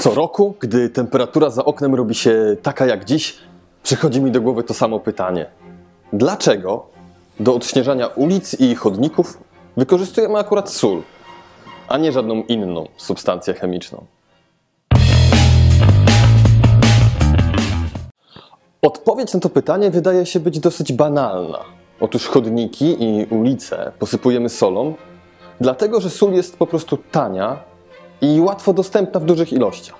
Co roku, gdy temperatura za oknem robi się taka jak dziś, przychodzi mi do głowy to samo pytanie. Dlaczego do odśnieżania ulic i chodników wykorzystujemy akurat sól, a nie żadną inną substancję chemiczną? Odpowiedź na to pytanie wydaje się być dosyć banalna. Otóż chodniki i ulice posypujemy solą, dlatego że sól jest po prostu tania i łatwo dostępna w dużych ilościach.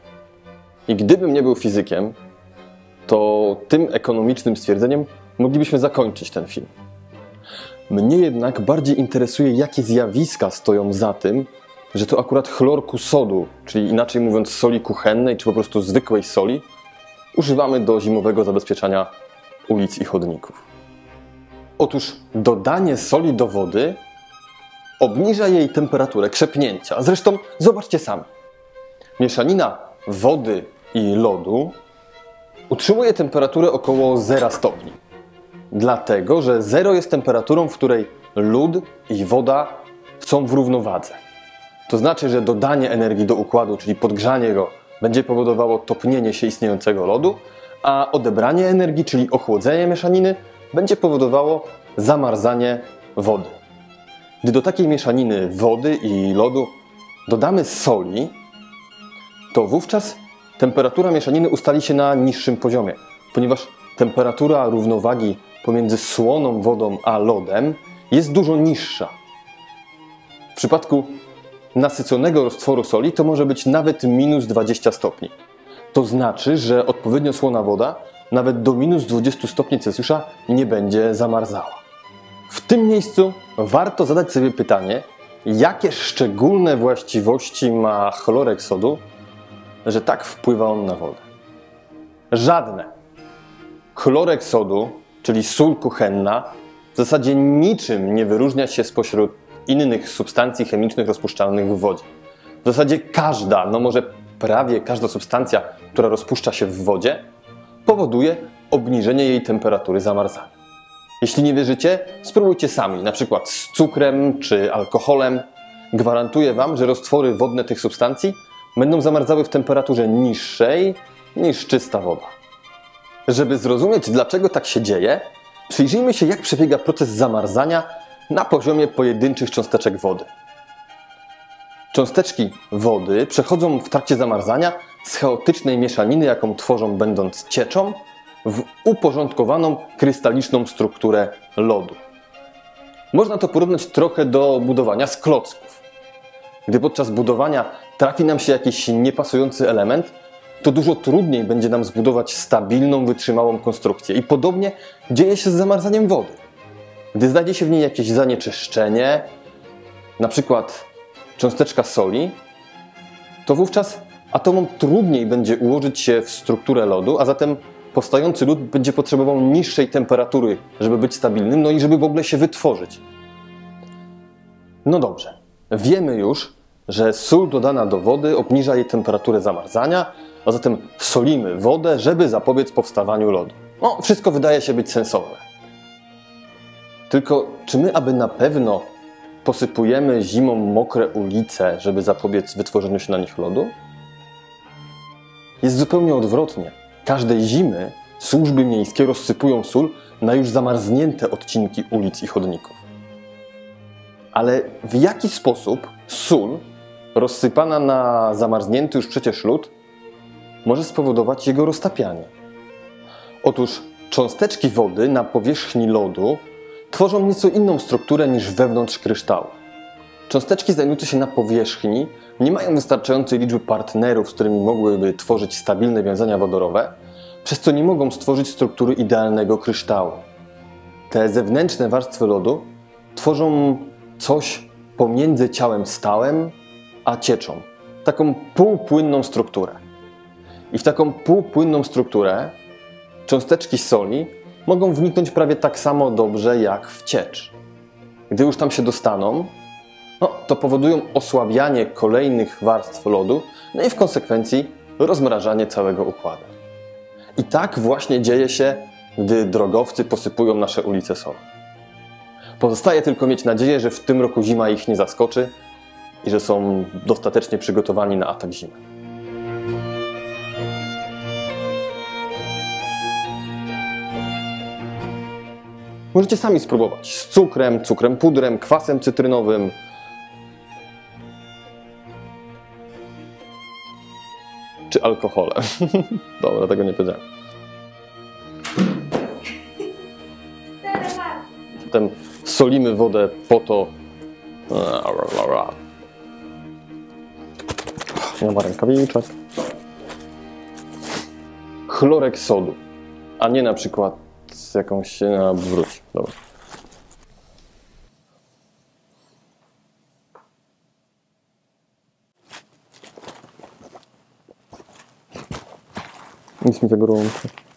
I gdybym nie był fizykiem, to tym ekonomicznym stwierdzeniem moglibyśmy zakończyć ten film. Mnie jednak bardziej interesuje, jakie zjawiska stoją za tym, że to akurat chlorku sodu, czyli inaczej mówiąc soli kuchennej, czy po prostu zwykłej soli, używamy do zimowego zabezpieczania ulic i chodników. Otóż dodanie soli do wody obniża jej temperaturę krzepnięcia. Zresztą zobaczcie sami. Mieszanina wody i lodu utrzymuje temperaturę około 0 stopni. Dlatego, że 0 jest temperaturą, w której lód i woda są w równowadze. To znaczy, że dodanie energii do układu, czyli podgrzanie go, będzie powodowało topnienie się istniejącego lodu, a odebranie energii, czyli ochłodzenie mieszaniny, będzie powodowało zamarzanie wody. Gdy do takiej mieszaniny wody i lodu dodamy soli, to wówczas temperatura mieszaniny ustali się na niższym poziomie, ponieważ temperatura równowagi pomiędzy słoną wodą a lodem jest dużo niższa. W przypadku nasyconego roztworu soli to może być nawet minus 20 stopni. To znaczy, że odpowiednio słona woda nawet do minus 20 stopni Celsjusza nie będzie zamarzała. W tym miejscu warto zadać sobie pytanie, jakie szczególne właściwości ma chlorek sodu, że tak wpływa on na wodę. Żadne. Chlorek sodu, czyli sól kuchenna, w zasadzie niczym nie wyróżnia się spośród innych substancji chemicznych rozpuszczalnych w wodzie. W zasadzie każda, no może prawie każda substancja, która rozpuszcza się w wodzie, powoduje obniżenie jej temperatury zamarzania. Jeśli nie wierzycie, spróbujcie sami, na przykład z cukrem czy alkoholem. Gwarantuję Wam, że roztwory wodne tych substancji będą zamarzały w temperaturze niższej niż czysta woda. Żeby zrozumieć, dlaczego tak się dzieje, przyjrzyjmy się, jak przebiega proces zamarzania na poziomie pojedynczych cząsteczek wody. Cząsteczki wody przechodzą w trakcie zamarzania z chaotycznej mieszaniny, jaką tworzą będąc cieczą, w uporządkowaną, krystaliczną strukturę lodu. Można to porównać trochę do budowania z klocków. Gdy podczas budowania trafi nam się jakiś niepasujący element, to dużo trudniej będzie nam zbudować stabilną, wytrzymałą konstrukcję. I podobnie dzieje się z zamarzaniem wody. Gdy znajdzie się w niej jakieś zanieczyszczenie, na przykład cząsteczka soli, to wówczas atomom trudniej będzie ułożyć się w strukturę lodu, a zatem powstający lód będzie potrzebował niższej temperatury, żeby być stabilnym, no i żeby w ogóle się wytworzyć. No dobrze, wiemy już, że sól dodana do wody obniża jej temperaturę zamarzania, a zatem solimy wodę, żeby zapobiec powstawaniu lodu. No, wszystko wydaje się być sensowne. Tylko czy my aby na pewno posypujemy zimą mokre ulice, żeby zapobiec wytworzeniu się na nich lodu? Jest zupełnie odwrotnie. Każdej zimy służby miejskie rozsypują sól na już zamarznięte odcinki ulic i chodników. Ale w jaki sposób sól rozsypana na zamarznięty już przecież lód może spowodować jego roztapianie? Otóż cząsteczki wody na powierzchni lodu tworzą nieco inną strukturę niż wewnątrz kryształu. Cząsteczki znajdujące się na powierzchni nie mają wystarczającej liczby partnerów, z którymi mogłyby tworzyć stabilne wiązania wodorowe, przez co nie mogą stworzyć struktury idealnego kryształu. Te zewnętrzne warstwy lodu tworzą coś pomiędzy ciałem stałym a cieczą. Taką półpłynną strukturę. I w taką półpłynną strukturę cząsteczki soli mogą wniknąć prawie tak samo dobrze jak w ciecz. Gdy już tam się dostaną, to powodują osłabianie kolejnych warstw lodu, no i w konsekwencji rozmrażanie całego układu. I tak właśnie dzieje się, gdy drogowcy posypują nasze ulice solą. Pozostaje tylko mieć nadzieję, że w tym roku zima ich nie zaskoczy i że są dostatecznie przygotowani na atak zimy. Możecie sami spróbować z cukrem, cukrem pudrem, kwasem cytrynowym. Czy alkoholem. Dobra, tego nie powiedziałem. Potem solimy wodę po to. Nie ma rękawiczek. Chlorek sodu, a nie na przykład z jakąś... wróć. Dobra. Nic mi tego gorąco.